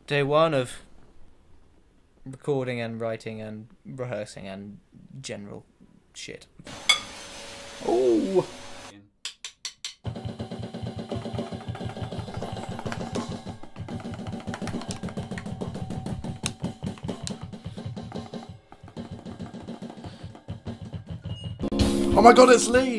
Day one of recording and writing and rehearsing and general shit. Oh! Oh my god, it's Lee!